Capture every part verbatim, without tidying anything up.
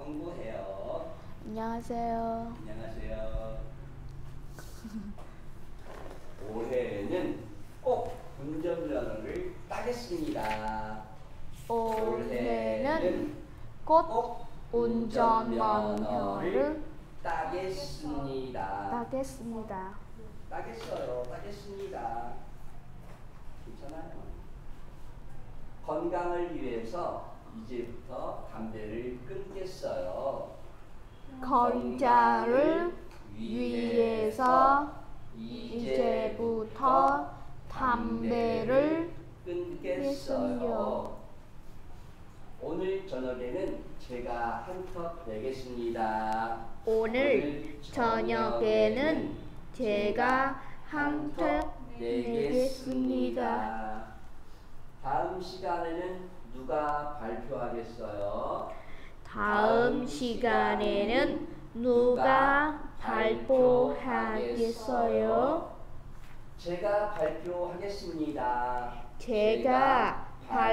공부해요. 안녕하세요. 안녕하세요. 올해는 꼭 운전면허를 따겠습니다. 올해는 꼭 운전면허를 따겠습니다. 따겠습니다. 따겠어요. 따겠습니다. 괜찮아요. 건강을 위해서 이제부터 담배를 끊겠어요. 건강을 위해서 이제부터 담배를 끊겠어요. 오늘 저녁에는 제가 한턱 내겠습니다. 오늘 저녁에는 제가 한턱 내겠습니다. 다음 시간에는 누가 발표하겠어요? 다음 시간에는 누가 발표하겠어요? 제가 발표하겠습니다. 제가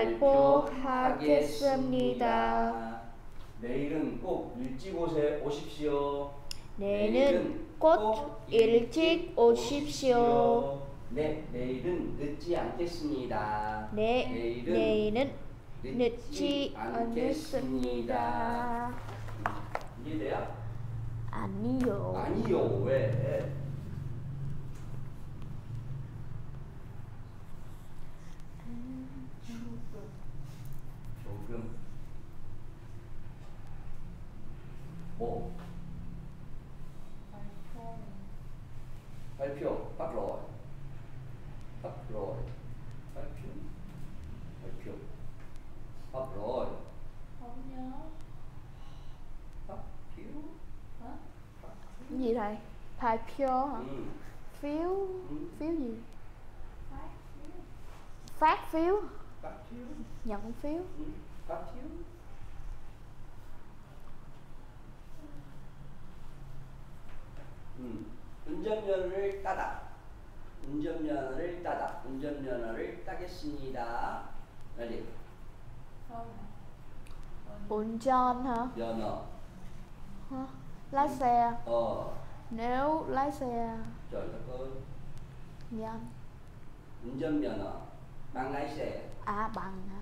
발표하겠습니다. 내일은 꼭 일찍 오세, 오십시오. 내일은 꼭 일찍 오십시오. 네, 내일은 늦지 않겠습니다. 네, 내일은 내일은 늦지 늦지 않겠습니다. 않겠습니다. 이해돼요? 아니요. 아니요. 왜? 조금. 뭐? 발표. 발표. 발표. 발표. 발표. 발표. Gì thầy? 발표 hả? Ừ. Phiếu. Ừ. Phiếu gì? Phát phiếu. Phát phiếu. Nhận phiếu. Ừ. Phát phiếu. 음, 운전면허를 따다. 운전면허를 따다. 운전면허를 따겠습니다. ready? 운전 hả? 면허. Hả? Lái xe. 어. Nếu lái xe. Trời đất ơi. Dạ. 운전면허. bằng lái xe. À bằng hả?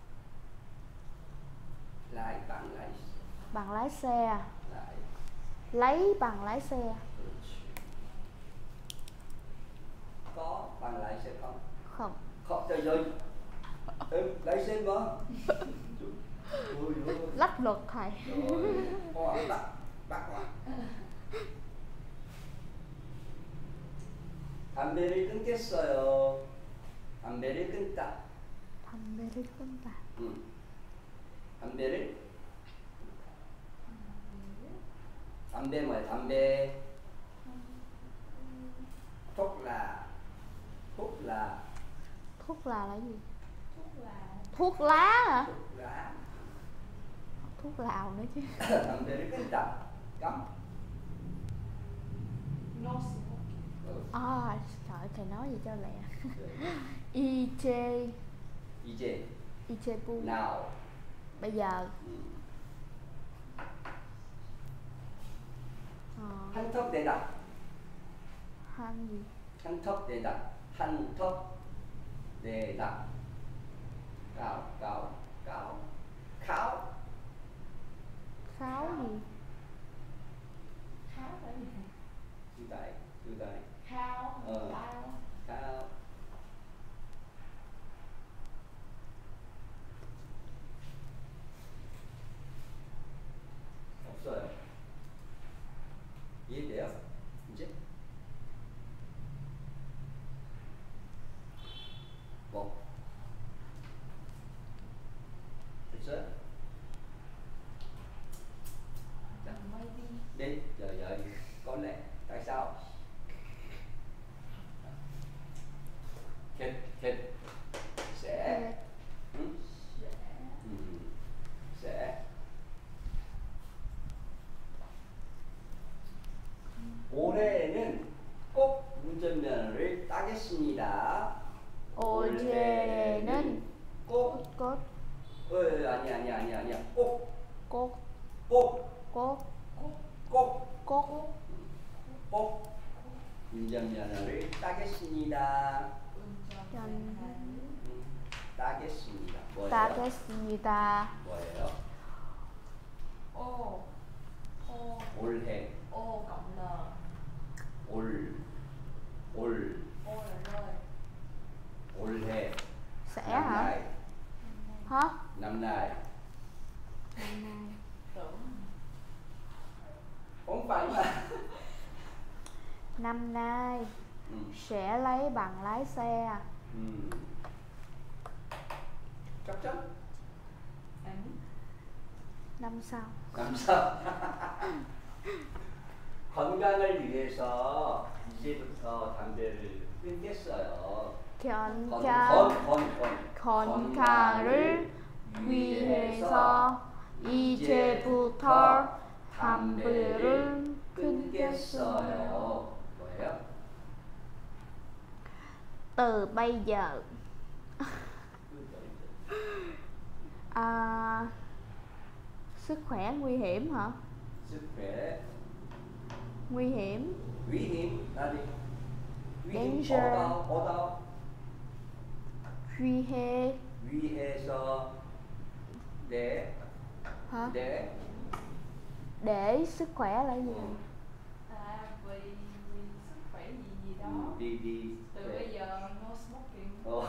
Lái bằng lái xe. Bằng lái xe. Lái. Lấy bằng lái xe. 그렇지. có bằng lái xe không? Không. Không, trời ơi. Em lái xe mà. Ôi ơi. Lách luật thầy. Rồi. Hoa bắt. bắt hoa. 담배를 끊겠어요. 담배를 끊다. 담배를 끊다. 응. 담배를 담배 뭐야? 담배. thuốc lá. thuốc lá. Thuốc là là gì? Thuốc lá hả? thuốc lá. Thuốc lào nữa chứ. 담배를 끊다. cấm. Ừ. À, trời thầy nói gì cho lẹ. Iche. 이제. Ichebu. now. Bây giờ. 음. Ờ. 한턱 내다. Han gì? 한턱 내다. 한턱 내다. cao cao cao kháo. Kháo gì? từ tại từ tại Khao. ờ kháo. 없어요. 이해돼요? 이제? 뭐? 됐어요? 꼭, 꼭, 꼭, 꼭, 꼭 운전면허를 따겠습니다. 전 음, 따겠습니다. 뭐예요? 따겠습니다. 뭐예요? ô ô 올해, ô cộng n 올, 올, ô là nơi 올해. Sẽ năm hả? nay, Hả? năm nay. Năm nay. tưởng Không phải mà. Năm nay Ừ. sẽ lấy bằng lái xe. 음. chắc chắn. ảnh Năm sau. 감사. 건강을 위해서 이제부터 담배를 끊겠어요. 건, 건강, 건, 건, 건. 건강을 위해서 이제부터 담배를 끊겠어요. 뭐예요? Từ bây giờ. À, sức khỏe nguy hiểm hả? sức khỏe Nguy hiểm. nguy hiểm là gì? nguy hiểm Danger. ở đâu? ở đâu? Nguy hê. 위해서 để Hả? để Để sức khỏe là gì? ừ, à vì vì sức khỏe gì gì đó đi đi từ để- bây giờ no smoking 어,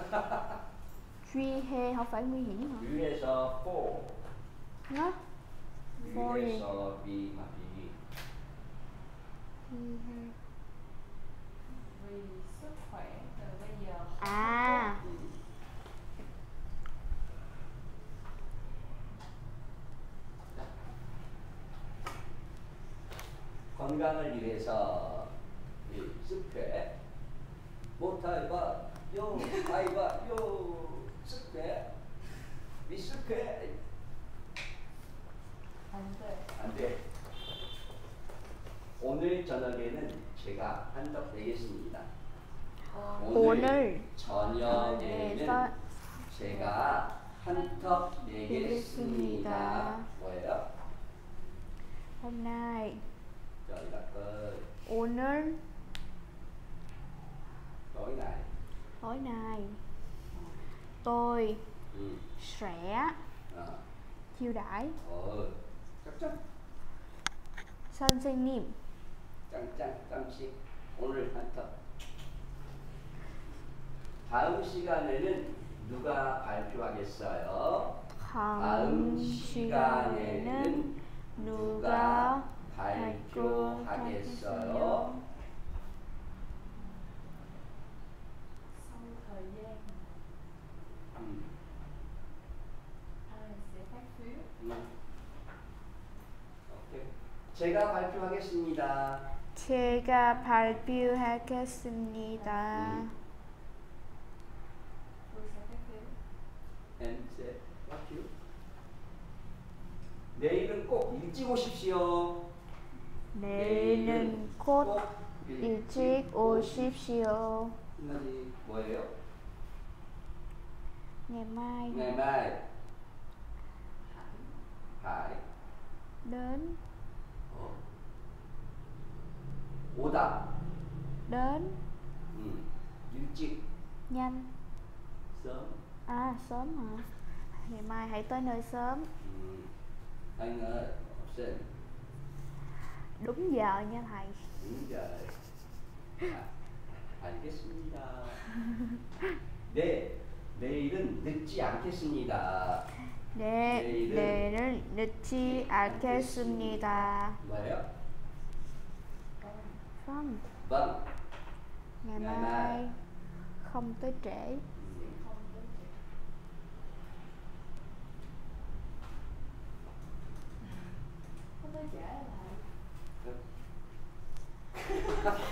Nguy hê không phải nguy hiểm hả? 위해서 for Nó. For gì? 위해서 be mà be Nguy hê. vì sức khỏe từ bây giờ À, 음. 건강을 위해서 이 sức khỏe 못할 봐요 아이 봐요 sức khỏe 이 sức khỏe 안돼 안돼 오늘 저녁에는 제가 한턱 내겠습니다. 오늘 저녁에는 저녁에서 제가 한턱 내겠습니다. 내겠습니다. 뭐예요? hôm nay. Trời đất ơi, 오늘 tối nay. tối nay tôi Ừ. sẽ À. chiêu đãi Ờ, chắc chắn. 선생님. 짱짱 짱씩 오늘 한턱. 다음 시간에는 누가 발표하겠어요? 다음 시간에는 누가 발표하겠어요? sau thời gian 음. ai sẽ phát phiếu 음. 오케이. 제가 발표하겠습니다. 제가 발표하겠습니다. 음. tôi sẽ phát phiếu And say, what you? 내일은 꼭 일찍 오십시오. 내일은 곧 일찍 오십시오. 끝나지 뭐예요? Ngày mai ngày mai phải đến 어. 오다 đến 음. 일찍 nhanh. sớm À, sớm hả? Ngày mai hãy tới nơi sớm. 음. anh ơi học sinh Đúng giờ nha thầy. đúng giờ 아, 알겠습니다. 네 내일은 늦지 않겠습니다. 네, 내일은 내일은 늦지 않겠습니다. 뭐예요? Vâng, vâng ngày Ngày mai mai. không tới trễ. 음. không đến trễ không tới trễ là 음.